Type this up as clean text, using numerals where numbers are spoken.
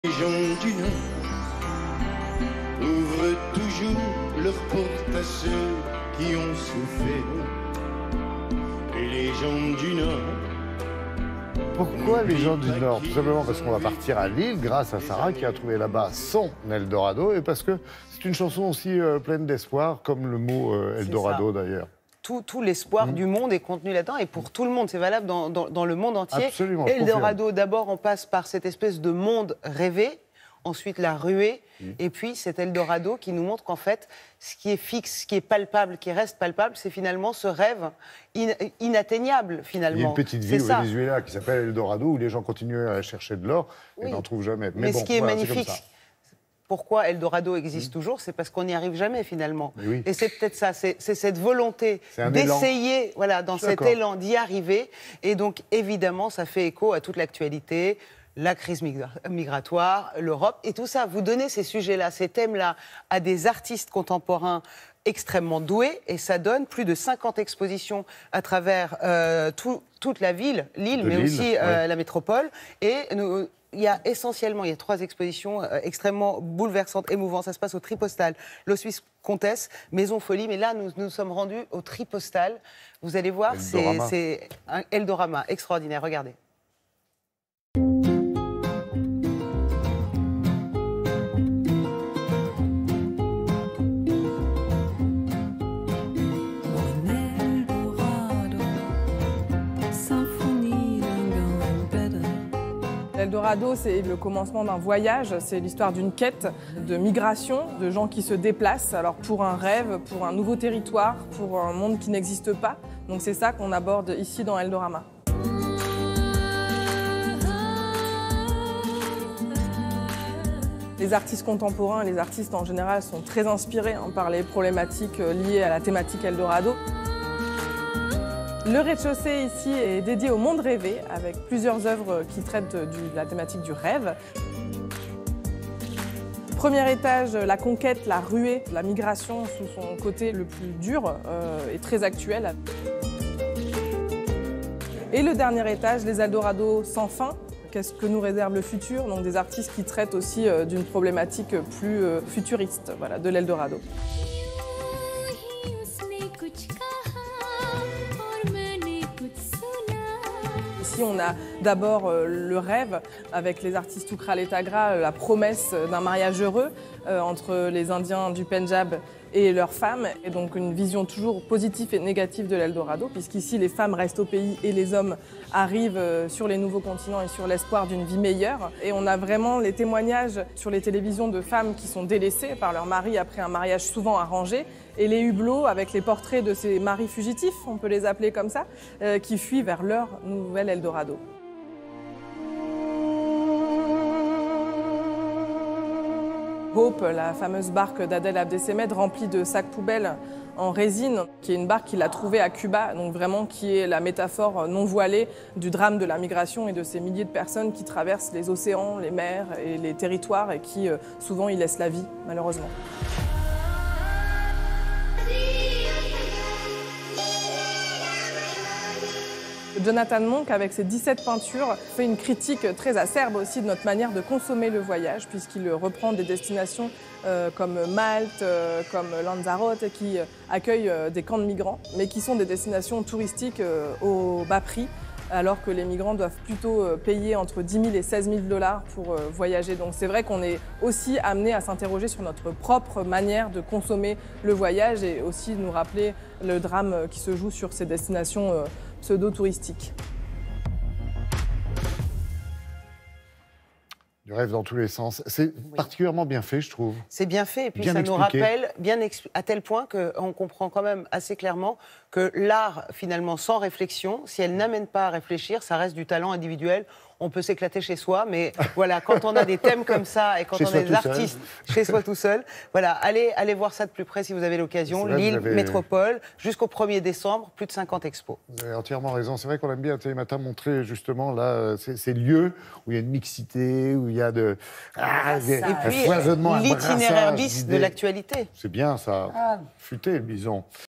Les gens du Nord ouvrent toujours leurs portes à ceux qui ont souffert. Et les gens du Nord. Pourquoi les gens du Nord? Tout simplement parce qu'on va partir à Lille grâce à Sarah qui a trouvé là-bas son Eldorado et parce que c'est une chanson aussi pleine d'espoir, comme le mot Eldorado d'ailleurs. Tout l'espoir du monde est contenu là-dedans et pour tout le monde, c'est valable dans le monde entier. Absolument. Eldorado, d'abord, on passe par cette espèce de monde rêvé, ensuite la ruée, et puis cet Eldorado qui nous montre qu'en fait, ce qui est fixe, ce qui est palpable, qui reste palpable, c'est finalement ce rêve inatteignable, finalement. Il y a une petite ville au Venezuela qui s'appelle Eldorado où les gens continuent à chercher de l'or et n'en trouvent jamais. Mais bon, ce qui est magnifique, pourquoi Eldorado existe toujours, c'est parce qu'on n'y arrive jamais finalement. Oui. Et c'est peut-être ça, c'est cette volonté d'essayer, voilà, dans cet élan d'y arriver. Et donc évidemment, ça fait écho à toute l'actualité, la crise migratoire, l'Europe et tout ça. Vous donnez ces sujets-là, ces thèmes-là à des artistes contemporains extrêmement doués et ça donne plus de 50 expositions à travers toute la ville, Lille, mais aussi la métropole. Et il y a 3 expositions extrêmement bouleversantes, émouvantes. Ça se passe au Tripostal, l'Hospice Comtesse, Maison Folie. Mais là, nous sommes rendus au Tripostal. Vous allez voir, c'est un Eldorama extraordinaire. Regardez. Eldorado, c'est le commencement d'un voyage, c'est l'histoire d'une quête de migration, de gens qui se déplacent, alors pour un rêve, pour un nouveau territoire, pour un monde qui n'existe pas. Donc c'est ça qu'on aborde ici dans Eldorama. Les artistes contemporains, les artistes en général sont très inspirés par les problématiques liées à la thématique Eldorado. Le rez-de-chaussée ici est dédié au monde rêvé, avec plusieurs œuvres qui traitent de la thématique du rêve. Premier étage, la conquête, la ruée, la migration sous son côté le plus dur et très actuel. Et le dernier étage, les Eldorados sans fin. Qu'est-ce que nous réserve le futur? Donc des artistes qui traitent aussi d'une problématique plus futuriste, voilà, de l'Eldorado. Ici, on a d'abord le rêve avec les artistes Tukral et Tagra, la promesse d'un mariage heureux entre les Indiens du Pendjab et leurs femmes. Et donc une vision toujours positive et négative de l'Eldorado, puisqu'ici les femmes restent au pays et les hommes arrivent sur les nouveaux continents et sur l'espoir d'une vie meilleure. Et on a vraiment les témoignages sur les télévisions de femmes qui sont délaissées par leur mari après un mariage souvent arrangé, et les hublots avec les portraits de ces maris fugitifs, on peut les appeler comme ça, qui fuient vers leur nouvel Eldorado. Hope, la fameuse barque d'Adel Abdesemed remplie de sacs poubelles en résine, qui est une barque qu'il a trouvée à Cuba, donc vraiment qui est la métaphore non voilée du drame de la migration et de ces milliers de personnes qui traversent les océans, les mers et les territoires et qui souvent y laissent la vie, malheureusement. Jonathan Monk, avec ses 17 peintures, fait une critique très acerbe aussi de notre manière de consommer le voyage, puisqu'il reprend des destinations comme Malte, comme Lanzarote, qui accueillent des camps de migrants, mais qui sont des destinations touristiques au bas prix, alors que les migrants doivent plutôt payer entre 10 000 et 16 000 $ pour voyager. Donc c'est vrai qu'on est aussi amené à s'interroger sur notre propre manière de consommer le voyage et aussi nous rappeler le drame qui se joue sur ces destinations pseudo-touristiques. Du rêve dans tous les sens. C'est particulièrement bien fait, je trouve. C'est bien fait, et puis bien ça expliqué. nous rappelle, à tel point qu'on comprend quand même assez clairement que l'art, finalement, sans réflexion, si elle n'amène pas à réfléchir, ça reste du talent individuel. On peut s'éclater chez soi, mais voilà, quand on a des thèmes comme ça et quand on est des artistes chez soi tout seul, voilà, allez voir ça de plus près si vous avez l'occasion. Lille, métropole, jusqu'au 1er décembre, plus de 50 expos. Vous avez entièrement raison. C'est vrai qu'on aime bien Télématin montrer justement là ces lieux où il y a une mixité, où il y a un foisonnement, l'itinéraire bis de l'actualité. C'est bien ça. Futé le bison.